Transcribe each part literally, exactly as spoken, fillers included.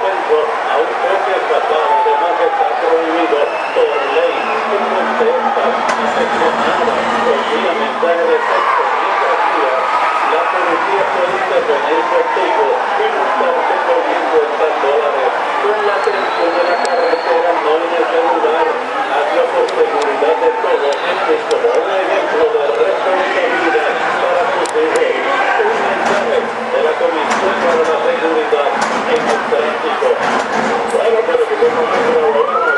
suspenso a un toque fatal, además que está prohibido por ley. Tú contestas afeccionada, envía mensaje de texto mientras guías. La policía puede intervenir contigo y multarte con cincuenta dólares. Con la atención de la carretera, no en el celular. Hazlo por seguridad de todos y como un ejemplo de responsabilidad para tus hijos. Un mensaje de la Comisión para la Seguridad en el Tránsito. Bueno, pero que tengo más de la buena,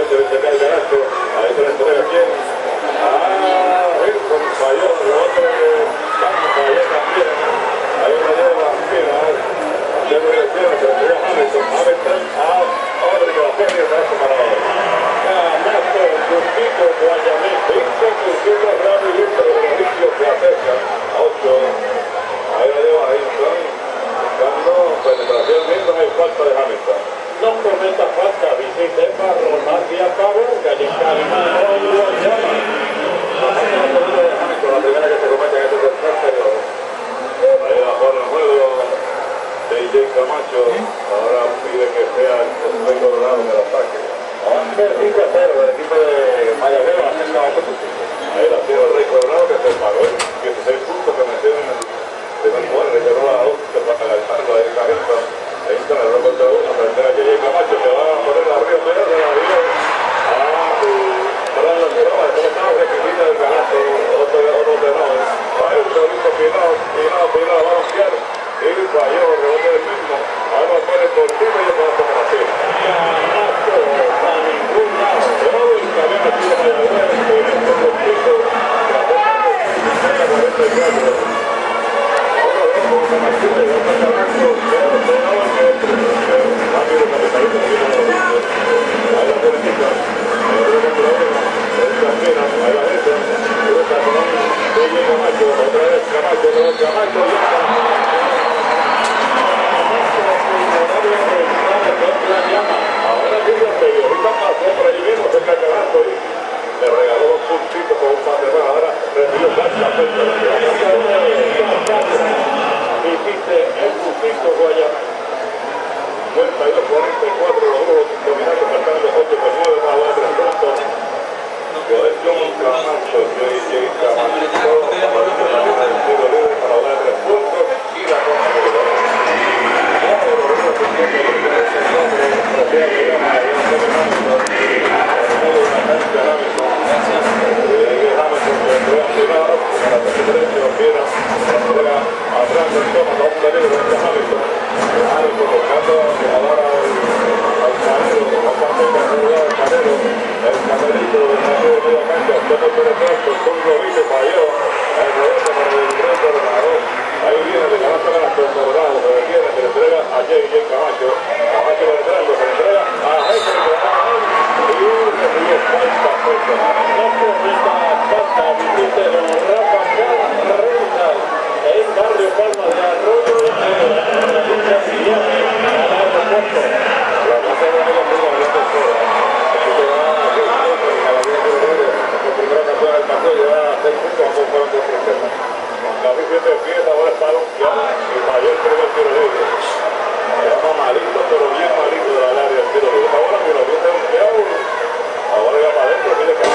rápidamente se cae el ganazo. Ahí se le entrega quién. Ah, Wilson falló, rebote de Campos, falló también. Ahí la lleva Pina. Se le recibe, se le entrega a Hamilton. Hamilton a Odrick, la serie de eso para hoy. Ganazo, Justito, Guayamé, cinco Justito, rapidito, de los ricos se acercan a ocho. Ahí la lleva Hilton, buscando penetración. Hilton, hay falta de Hamilton. No cometa falta, visite Barro, hacia favor, calle Calma, no lo llama. La falta de Hamilton, la primera que se comete en este tercer periodo. Ahí la pone el juego de J. Camacho. Ahora pide que sea el Rey Colorado en el ataque. once cinco a cero, el equipo de Mayagüez acerca a este. Ahí la tiene el Rey Colorado, que se pagó el dieciséis puntos que metieron en el primer cuadro, le quedó a dos, que para alcanzarlo a Erika Hilton. Ahí está el robo de uno, frente a J. Camacho, que va a poner arriba medio de la vida. Ah, para los Rojas, como estaba requisita del ganazo, otro de no. Ahí un segundito Pinado, Pinado, Pinado, va a banquear. Y falló, rebote del mismo. Ahora va a poner por ti y va a tomar así. Ganazo, a ningún lado. Todo el cabello metido para el gol, en este conflicto. La boca de cuarenta y cuatro. Ahora vemos a Martínez, va a estar ganando. Pero se va a ver que rápido capitalista que viene a los puntos. Ahí la tiene Chica. Ahí la tiene Chica. Ahí la tiene Ahí la gente. Cruza con un J. Camacho. Otra vez Camacho, otra vez Camacho. Ahora sí la periodista pasó por ahí mismo, se está cagando y le regaló dos puntitos con un par de más. Ahora recibió falta, falta. Hiciste el puntito, Guayama. cincuenta y dos cuarenta y cuatro, los dos dominantes faltando ocho por nueve para los tres puntos. Joel John Camacho, J J Camacho, para el tiro libre para los tres puntos y la cosa de ahí viene de canasta ganas con Colorado, pero viene, se le entrega a J J Camacho. Camacho va entrando, se le entrega a Heiser, que va a ganar. Y recibió falta, falta. No cometa falta, visite don Rafa Reina, en Barrio Palma de Arroyo, en la lucha siguiente al aeropuerto. La casa de la Liga de la tercera. Así que va a la Liga de Oro. Por primera ocasión el partido lleva seis puntos a un juego de tristeza. La siete pies ahora está longeado y falló el primer tiro libre. Llama malito, pero bien malito de la área del tiro libre. Ahora mira, bien longeado. Ahora ya para adentro, mire que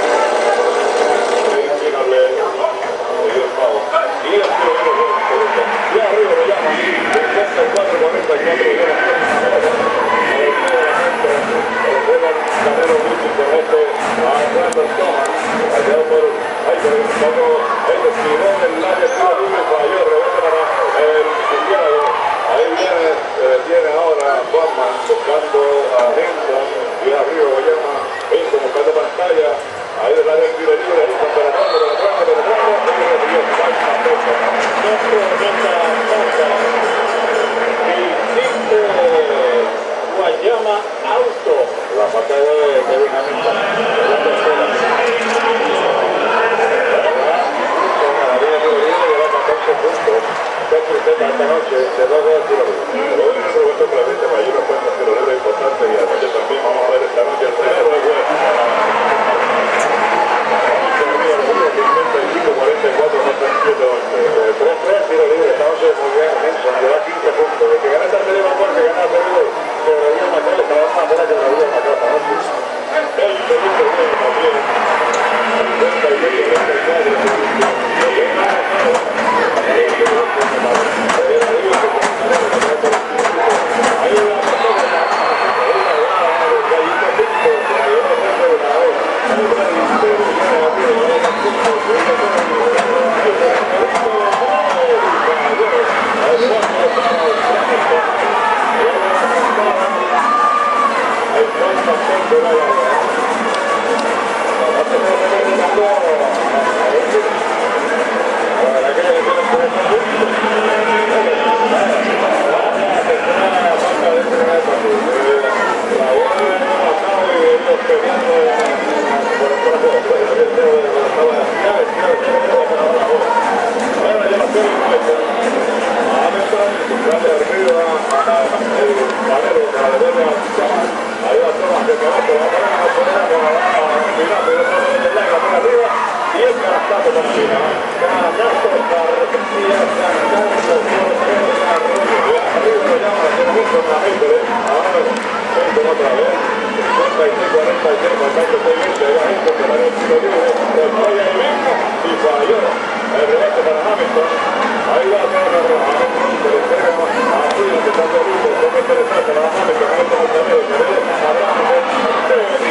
ahí final le dio el pavo. Y el tiro libre, y arriba lo llama. cincuenta y cuatro cuarenta y cuatro. El juego Canelo Wilson con este a Brandon Thomas. Allá por ahí, pero como el estiró del área de tiro libre, falló, rebote para el Santiago. Ahí viene, se detiene ahora Bowman buscando a Hinton y arriba lo llama Hinton buscando pantalla. Ahí del área de tiro libre, Hinton penetrando, penetrando, penetrando, y recibió falta, falta. No prometa falta. Visite Guayama Auto. La falta de Kevin Hamilton. La tercera. Puntos, dos tristezas esta noche, de dos goles tiro libre. Hoy en el Roberto Clemente falló una cuenta tiro libre importante y anoche también vamos a ver esta noche el primero de juego. cincuenta y cinco cuarenta y cuatro, siete ocho. tres tres tiro libre, esta noche muy bien, Wilson, lleva quince puntos. De que gana esta serie va a poder que gana esta serie, se debería matar, se va a matar a que la vida matar esta noche. El segundo juego también. cincuenta y ocho cuarenta y cuatro. Thank you. buscando a ver si la verdad que le tiene por esta la tercera marca de este primer partido. La bola de pasado y ellos peleando por el cuerpo. Estaba ya bueno, ya la tiene a Hamilton, sale arriba a el Valero, a la derecha, ahí va Thomas de cabeza, va a poner a poner a final, pero no le da la por arriba y el carastazo para la final. Canasto para García, Canasto por el arroyo, arriba lo llama, se lo gusta a Hamilton, ahora Hamilton otra vez, cincuenta y seis cuarenta y seis, faltando seis veinte, ahí va Hamilton, que va en el tiro libre, se falla el mismo y falló. El rebote para Hamilton, ahí va a quedar Hamilton, se le entrega a Williams que está de lujo, como interesante para Hamilton, Hamilton otra vez, se ve a Hamilton,